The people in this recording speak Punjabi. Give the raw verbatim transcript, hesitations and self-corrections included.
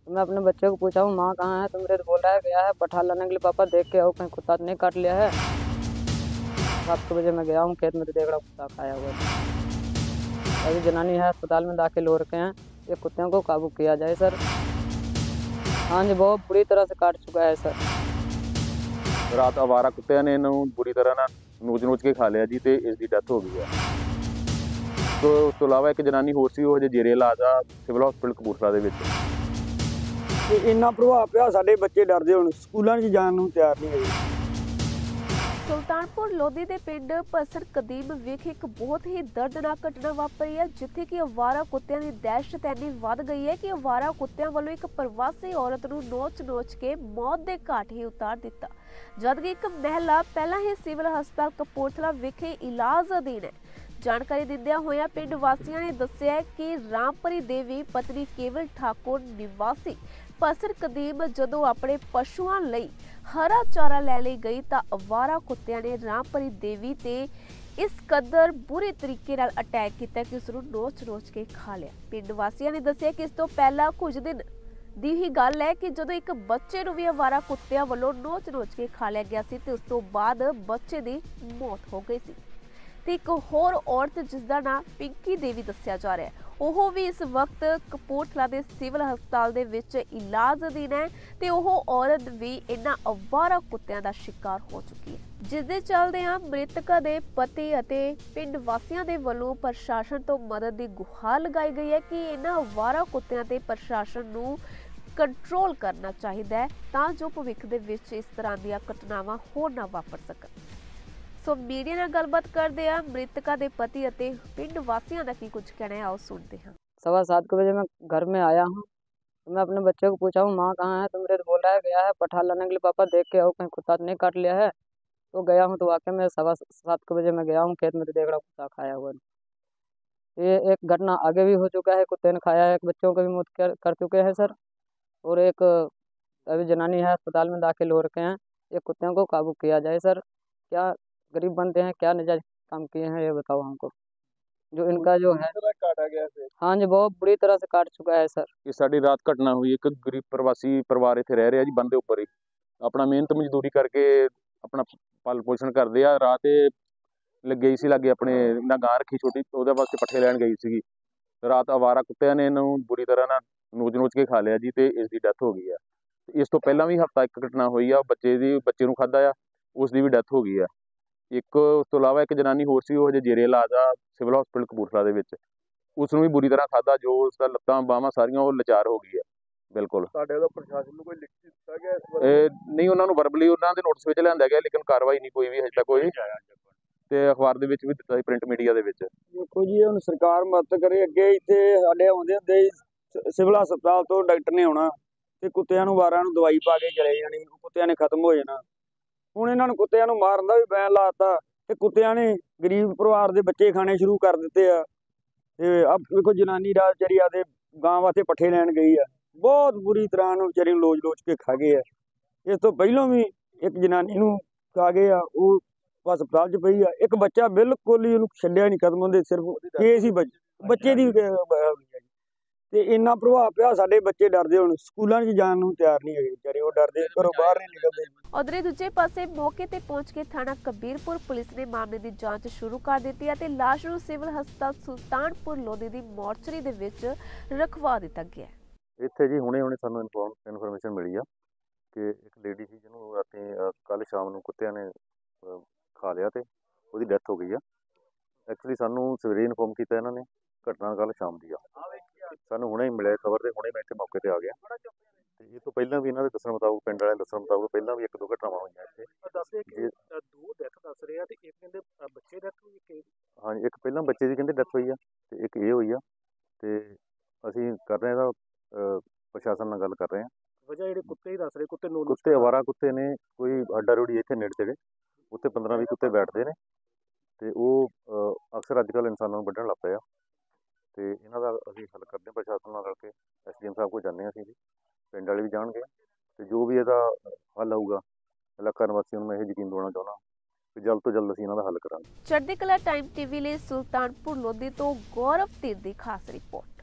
मैं अपने बच्चे को पूछा हूँ माँ कहाँ है, तो मेरे तो बोल रहा है गया है पठार लाने के लिए, पापा देख के आओ कहीं कुत्ता तो नहीं काट लिया है। सात के बजे मैं गया हूँ खेत में तो देख रहा कुत्ता खाया हुआ है। अभी जनानी है अस्पताल में दाखिल हो रखे हैं, ये कुत्तों को काबू किया जाए सर। हाँ जी, बहुत बुरी तरह से काट चुका है सर। रात आवारा कुत्तिਆਂ ਨੇ ਇਹਨੂੰ बुरी तरह ਨਾਲ ਨੋਚ ਨੋਚ ਕੇ ਖਾ ਲਿਆ ਜੀ ਤੇ ਇਸ ਦੀ ਡੈਥ ਹੋ ਗਈ ਹੈ। ਤੋਂ ਉਸ ਤੋਂ ਇਲਾਵਾ ਇੱਕ ਜਨਾਨੀ ਹੋਰ ਸੀ, ਉਹ ਹਜੇ ਜੇਰੇ ਇਲਾਜ ਆ ਸਿਵਲ ਹਸਪੀਟਲ ਕਪੂਰਥਲਾ ਦੇ ਵਿੱਚ। ਤੇ ਇੰਨਾ ਪ੍ਰਭਾਵ ਪਿਆ, ਸਾਡੇ ਬੱਚੇ ਡਰਦੇ ਹੁਣ ਸਕੂਲਾਂ 'ਚ ਜਾਣ ਨੂੰ ਤਿਆਰ ਨਹੀਂ ਹੈਗੇ। ਸੁਲਤਾਨਪੁਰ ਲੋਧੀ ਦੇ ਪਿੰਡ ਪਸਰ ਕਦੀਮ ਵਿਖੇ ਇੱਕ ਬਹੁਤ ਹੀ ਦਰਦਨਾਕ ਘਟਨਾ ਵਾਪਰੀ ਹੈ, ਜਿੱਥੇ ਕਿ ਅਵਾਰਾ ਕੁੱਤਿਆਂ ਦੀ ਦਹਿਸ਼ਤ ਇੰਨੀ ਵੱਧ ਗਈ ਹੈ ਕਿ ਅਵਾਰਾ ਕੁੱਤਿਆਂ ਵੱਲੋਂ ਇੱਕ ਪ੍ਰਵਾਸੀ ਔਰਤ ਨੂੰ ਨੋਚ-ਨੋਚ ਕੇ ਮੌਤ ਦੇ ਘਾਟ ਹੀ ਉਤਾਰ ਦਿੱਤਾ, ਜਦਕਿ ਇੱਕ ਮਹਿਲਾ ਪਹਿਲਾਂ ਹੀ ਸਿਵਲ ਹਸਪਤਾਲ ਕਪੂਰਥਲਾ ਵਿਖੇ ਇਲਾਜ ਅਧੀਨ ਹੈ। ਜਾਣਕਾਰੀ ਦਿੰਦਿਆਂ ਹੋਇਆਂ ਪਿੰਡ ਵਾਸੀਆਂ ਨੇ ਦੱਸਿਆ ਕਿ ਰਾਮਪਰੀ ਦੇਵੀ ਪਤਨੀ ਕੇਵਲ ਠਾਕੁਰ ਨਿਵਾਸੀ ਪਸਰ ਕਦੀਮ ਜਦੋਂ ਆਪਣੇ ਪਸ਼ੂਆਂ ਲਈ ਹਰਾ ਚਾਰਾ ਲੈ ਲਈ ਗਈ ਤਾਂ ਅਵਾਰਾ ਕੁੱਤਿਆਂ ਨੇ ਰਾਮਪਰੀ ਦੇਵੀ ਤੇ ਇਸ ਕਦਰ ਬੁਰੇ ਤਰੀਕੇ ਨਾਲ ਅਟੈਕ ਕੀਤਾ ਕਿ ਉਸ ਨੂੰ ਨੋਚ-ਨੋਚ ਕੇ ਖਾ ਲਿਆ। ਪਿੰਡ ਵਾਸੀਆਂ ਨੇ ਦੱਸਿਆ ਕਿ ਇਸ ਤੋਂ ਪਹਿਲਾਂ ਕੁਝ ਦਿਨ ਦੀ ਹੀ ਗੱਲ ਹੈ ਕਿ ਜਦੋਂ ਇੱਕ ਬੱਚੇ ਨੂੰ ਵੀ ਅਵਾਰਾ ਕੁੱਤਿਆਂ ਵੱਲੋਂ ਨੋਚ-ਨੋਚ ਕੇ ਖਾ ਲਿਆ ਗਿਆ ਸੀ ਤੇ ਉਸ ਤੋਂ ਬਾਅਦ ਬੱਚੇ ਦੀ ਮੌਤ ਹੋ ਗਈ ਸੀ। ਤੇ ਇੱਕ ਹੋਰ ਔਰਤ ਜਿਸ ਦਾ ਨਾਮ ਪਿੰਕੀ ਦੇਵੀ ਦੱਸਿਆ ਜਾ ਰਿਹਾ ਹੈ, ਉਹ ਵੀ ਇਸ ਵਕਤ ਕਪੂਰਥਲਾ ਦੇ ਸਿਵਲ ਹਸਪਤਾਲ ਦੇ ਵਿੱਚ ਇਲਾਜ ਅਧੀਨ ਹੈ ਤੇ ਉਹ ਔਰਤ ਵੀ ਇਹਨਾਂ ਅਵਾਰਾ ਕੁੱਤਿਆਂ ਦਾ ਸ਼ਿਕਾਰ ਹੋ ਚੁੱਕੀ ਹੈ, ਜਿਸ ਦੇ ਚੱਲਦਿਆਂ ਮ੍ਰਿਤਕਾ ਦੇ ਪਤੀ ਅਤੇ ਪਿੰਡ ਵਾਸੀਆਂ ਦੇ ਵੱਲੋਂ ਪ੍ਰਸ਼ਾਸਨ ਤੋਂ ਮਦਦ ਦੀ ਗੁਹਾਰ ਲਗਾਈ ਗਈ ਹੈ ਕਿ ਇਹਨਾਂ ਅਵਾਰਾ ਕੁੱਤਿਆਂ ਤੇ ਪ੍ਰਸ਼ਾਸਨ ਨੂੰ ਕੰਟਰੋਲ ਕਰਨਾ ਚਾਹੀਦਾ ਹੈ ਤਾਂ ਜੋ ਭਵਿੱਖ ਦੇ ਵਿੱਚ ਇਸ ਤਰ੍ਹਾਂ ਦੀਆਂ ਘਟਨਾਵਾਂ ਹੋਰ ਨਾ ਵਾਪਰ ਸਕਣ। ਸੋ ਮੀਡੀਆ ਨਾਲ ਗੱਲਬਾਤ ਕਰਦੇ ਆ मृतका ਦੇ पति ਅਤੇ ਪਿੰਡ ਵਾਸੀਆਂ ਦਾ ਕੀ कुछ कहना है, आओ सुनते हैं। सवा सात के बजे मैं घर में आया हूँ, तो मैं अपने बच्चे को पूछा हूँ माँ कहाँ है, तो मेरे तो बोल रहा है गया है पठार लाने के लिए, पापा देख के आओ कहीं कुत्ता तो नहीं काट लिया है। तो गया हूँ तो वाकई में सवा सात के बजे मैं गया हूँ खेत में तो देख रहा कुत्ता खाया हुआ है। ये एक घटना आगे भी हो चुका है, कुत्ते ने खाया है, एक बच्चों को भी मौत कर, कर चुके हैं सर। और एक अभी जनानी है अस्पताल में दाखिल हो रखे हैं, ये कुत्तों को काबू किया जाए सर। क्या गरीब बनते हैं, क्या नजायज काम किए हैं ये बताओ हमको, जो इनका जो है ਕਾਟਾ ਗਿਆ ਸੀ। हाँ जी बहुत बुरी तरह से काट चुका है सर। ਇਹ ਸਾਡੀ ਰਾਤ ਘਟਨਾ ਹੋਈ, ਇੱਕ ਗਰੀਬ ਪ੍ਰਵਾਸੀ ਪਰਿਵਾਰ ਇੱਥੇ ਰਹਿ ਰਿਹਾ ਜੀ ਬੰਦ ਦੇ ਉੱਪਰ ਹੀ, ਆਪਣਾ ਮਿਹਨਤ ਮਜ਼ਦੂਰੀ ਕਰਕੇ ਆਪਣਾ ਪਾਲ ਪੋਸ਼ਣ ਕਰਦੇ ਆ। ਰਾਤ ਇਹ ਲੱਗੇ ਸੀ ਲਾਗੇ ਆਪਣੇ ਨਾ ਗਾਂ ਰੱਖੀ ਛੋਟੀ, ਉਹਦੇ ਵਾਸਤੇ ਪੱਠੇ ਲੈਣ ਗਈ ਸੀਗੀ। ਰਾਤ ਆਵਾਰਾ ਕੁੱਤਿਆਂ ਨੇ ਇਹਨੂੰ ਬੁਰੀ ਤਰ੍ਹਾਂ ਨਾਲ ਨੋਚ ਨੋਚ ਕੇ ਖਾ ਲਿਆ ਜੀ ਤੇ ਇਸ ਦੀ ਡੈਥ ਹੋ ਗਈ ਆ। ਇਸ ਤੋਂ ਪਹਿਲਾਂ ਵੀ ਹਫਤਾ ਇੱਕ ਘਟਨਾ ਹੋਈ ਆ, ਬੱਚੇ ਦੀ ਬੱਚੇ ਨੂੰ ਖਾਧਾ ਆ, ਉਸ ਦੀ ਵੀ ਡੈਥ ਹੋ ਗਈ ਆ। ਇੱਕ ਉਸ ਤੋਂ ਇਲਾਵਾ ਇੱਕ ਜਨਾਨੀ ਹੋਰ ਸੀ, ਉਹ ਹਜੇ ਜੇਰੇ ਇਲਾਜ ਆ ਸਿਵਲ ਹਸਪੀਟਲ ਕਪੂਰਥਲਾ ਦੇ ਵਿੱਚ, ਉਸ ਨੂੰ ਵੀ ਬੁਰੀ ਤਰ੍ਹਾਂ ਖਾਧਾ, ਜੋ ਉਸ ਦਾ ਲੱਤਾਂ ਬਾਹਾਂ ਸਾਰੀਆਂ ਉਹ ਲਾਚਾਰ ਹੋ ਗਈ ਆ ਬਿਲਕੁਲ। ਸਾਡੇ ਵੱਲੋਂ ਪ੍ਰਸ਼ਾਸਨ ਨੂੰ ਕੋਈ ਲਿਖਤੀ ਦਿੱਤਾ ਗਿਆ ਇਸ ਬਾਰੇ? ਇਹ ਨਹੀਂ, ਉਹਨਾਂ ਨੂੰ ਵਰਬਲੀ ਉਹਨਾਂ ਦੇ ਨੋਟਿਸ ਵਿੱਚ ਲਿਆਂਦਾ ਗਿਆ, ਲੇਕਿਨ ਕਾਰਵਾਈ ਨਹੀਂ ਕੋਈ ਵੀ ਹਜੇ ਤੱਕ ਹੋਈ। ਤੇ ਅਖਬਾਰ ਦੇ ਵਿੱਚ ਵੀ ਦਿੱਤਾ ਸੀ, ਪ੍ਰਿੰਟ ਮੀਡੀਆ ਦੇ ਵਿੱਚ। ਦੇਖੋ ਜੀ, ਹੁਣ ਸਰਕਾਰ ਮਦਦ ਕਰੇ। ਅੱਗੇ ਇੱਥੇ ਸਾਡੇ ਆਉਂਦੇ ਹੁੰਦੇ ਸਿਵਲ ਹਸਪਤਾਲ ਤੋਂ ਡਾਕਟਰ ਨੇ ਆਉਣਾ ਤੇ ਕੁੱਤਿਆਂ ਨੂੰ ਵਾਰਾਂ ਨੂੰ ਦਵਾਈ ਪਾ ਕੇ ਚਲੇ ਜਾਣੀ, ਕੁੱਤਿਆਂ ਨੇ ਖਤਮ ਹੋ ਜਾਣਾ। ਹੁਣ ਇਹਨਾਂ ਨੂੰ ਕੁੱਤਿਆਂ ਨੂੰ ਮਾਰਨ ਦਾ ਵੀ ਬੈਨ ਲਾਤਾ ਤੇ ਕੁੱਤਿਆਂ ਨੇ ਗਰੀਬ ਪਰਿਵਾਰ ਦੇ ਬੱਚੇ ਖਾਣੇ ਸ਼ੁਰੂ ਕਰ ਦਿੱਤੇ ਆ। ਤੇ ਆ ਵੇਖੋ ਜਨਾਨੀ ਰਾਤ ਵਿਚਾਰੀ ਆਦੇ ਗਾਂ ਵਾਸਤੇ ਪੱਠੇ ਲੈਣ ਗਈ ਆ, ਬਹੁਤ ਬੁਰੀ ਤਰ੍ਹਾਂ ਨੂੰ ਵਿਚਾਰੀ ਨੂੰ ਲੋਚ ਲੋਚ ਕੇ ਖਾ ਗਏ ਆ। ਇਸ ਤੋਂ ਪਹਿਲਾਂ ਵੀ ਇੱਕ ਜਨਾਨੀ ਨੂੰ ਖਾ ਗਏ ਆ, ਉਹ ਹਸਪਤਾਲ 'ਚ ਪਈ ਆ। ਇੱਕ ਬੱਚਾ ਬਿਲਕੁਲ ਹੀ ਉਹਨੂੰ ਛੱਡਿਆ ਨਹੀਂ, ਖਤਮ ਹੁੰਦੇ ਸਿਰਫ ਕੇਸ ਹੀ ਬੱਚੇ ਦੀ। ਤੇ ਇੰਨਾ ਪ੍ਰਭਾਵ ਪਿਆ, ਸਾਡੇ ਬੱਚੇ ਡਰਦੇ ਹੁਣ ਸਕੂਲਾਂ 'ਚ ਜਾਣ ਨੂੰ ਤਿਆਰ ਨਹੀਂ ਹੈਗੇ ਵਿਚਾਰੇ, ਉਹ ਡਰਦੇ ਘਰੋਂ ਬਾਹਰ ਨਹੀਂ ਨਿਕਲਦੇ। ਉਧਰੇ ਦੂਜੇ ਪਾਸੇ ਮੌਕੇ ਤੇ ਪਹੁੰਚ ਕੇ ਥਾਣਾ ਕਬੀਰਪੁਰ ਪੁਲਿਸ ਨੇ ਮਾਮਲੇ ਦੀ ਜਾਂਚ ਸ਼ੁਰੂ ਕਰ ਦਿੱਤੀ ਅਤੇ ਲਾਸ਼ ਨੂੰ ਸਿਵਲ ਹਸਪਤਾਲ ਸੁਲਤਾਨਪੁਰ ਲੋਧੀ ਦੀ ਮੋਰਚਰੀ ਦੇ ਵਿੱਚ ਰਖਵਾ ਦਿੱਤਾ ਗਿਆ। ਇੱਥੇ ਜੀ ਹੁਣੇ ਹੁਣੇ ਸਾਨੂੰ ਇਨਫੋਰਮੇਸ਼ਨ ਮਿਲੀ ਆ ਕਿ ਇੱਕ ਲੇਡੀ ਸੀ ਜਿਹਨੂੰ ਰਾਤੀ ਕੱਲ ਸ਼ਾਮ ਨੂੰ ਕੁੱਤਿਆਂ ਨੇ ਖਾ ਲਿਆ ਤੇ ਉਹਦੀ ਡੈਥ ਹੋ ਗਈ ਆ। ਐਕਚੁਅਲੀ ਸਾਨੂੰ ਸਵੇਰੇ ਇਨਫੋਰਮ ਕੀਤਾ ਇਹਨਾਂ ਨੇ, ਘਟਨਾ ਕੱਲ ਸ਼ਾਮ ਦੀ ਆ, ਸਾਨੂੰ ਹੁਣੇ ਹੀ ਮਿਲਿਆ ਖਬਰ ਤੇ ਹੁਣੇ ਮੈਂ ਇੱਥੇ ਮੌਕੇ ਤੇ ਆ ਗਿਆ। ਤੇ ਇਹ ਤੋਂ ਪਹਿਲਾਂ ਵੀ ਇਹਨਾਂ ਦੇ ਦੱਸਣ ਮੁਤਾਬਕ, ਪਿੰਡ ਵਾਲੇ ਦੱਸਣ ਮੁਤਾਬਕ ਪਹਿਲਾਂ ਵੀ ਇੱਕ ਦੋ ਘਟਨਾਵਾਂ ਹੋਈਆਂ ਇੱਥੇ। ਦੱਸਦੇ ਕਿ ਦੋ ਡੈਥ ਦੱਸ ਰਹੇ ਆ ਤੇ ਇੱਕ ਕਹਿੰਦੇ ਬੱਚੇ ਡੈਥ ਹੋਈ, ਇੱਕ ਹਾਂਜੀ ਇੱਕ ਪਹਿਲਾਂ ਬੱਚੇ ਦੀ ਕਹਿੰਦੇ ਡੈਥ ਹੋਈ ਆ ਤੇ ਇੱਕ ਇਹ ਹੋਈ ਆ। ਤੇ ਅਸੀਂ ਕਰ ਰਹੇ ਇਹਦਾ ਪ੍ਰਸ਼ਾਸਨ ਨਾਲ ਗੱਲ ਕਰ ਰਹੇ ਹਾਂ। ਵਜ੍ਹਾ ਜਿਹੜੇ ਕੁੱਤੇ ਹੀ ਦੱਸ ਰਹੇ, ਕੁੱਤੇ ਨੂੰ ਕੁੱਤੇ ਅਵਾਰਾ ਕੁੱਤੇ ਨੇ, ਕੋਈ ਅੱਡਾ ਰੋੜੀ ਇੱਥੇ ਨੇੜੇ ਤੇੜੇ, ਉੱਥੇ ਪੰਦਰਾਂ ਵੀਹ ਕੁੱਤੇ ਬੈਠਦੇ ਨੇ ਤੇ ਉਹ ਅਕਸਰ ਅੱਜ ਕੱਲ੍ਹ ਇਨਸਾਨਾਂ ਨੂੰ ਵੱਢਣ ਲੱਗ ਪਏ ਆ। ਤੇ ਇਹਨਾਂ ਦਾ ਅਸੀਂ ਹੱਲ ਕਰਦੇ ਹਾਂ ਪ੍ਰਸ਼ਾਸਨ ਨਾਲ ਰਲ ਕੇ। ਐਸ ਡੀ ਐਮ ਸਾਹਿਬ ਕੋਲ ਜਾਂਦੇ ਹਾਂ ਅਸੀਂ ਵੀ, ਪਿੰਡ ਵਾਲੇ ਵੀ ਜਾਣਗੇ ਤੇ ਜੋ ਵੀ ਇਹਦਾ ਹੱਲ ਆਊਗਾ, ਇਲਾਕਾ ਨਿਵਾਸੀਆਂ ਨੂੰ ਮੈਂ ਇਹ ਯਕੀਨ ਦਿਵਾਉਣਾ ਚਾਹੁੰਦਾ ਕਿ ਜਲਦ ਤੋਂ ਜਲਦ ਅਸੀਂ ਇਹਨਾਂ ਦਾ ਹੱਲ ਕਰਾਂਗੇ। ਚੜ੍ਹਦੀ ਕਲਾ ਟਾਈਮ ਟੀਵੀ ਲਈ ਸੁਲਤਾਨਪੁਰ ਲੋਧੀ ਤੋਂ ਗੌਰਵ ਧੀਰ ਦੀ ਖਾਸ ਰਿਪੋਰਟ।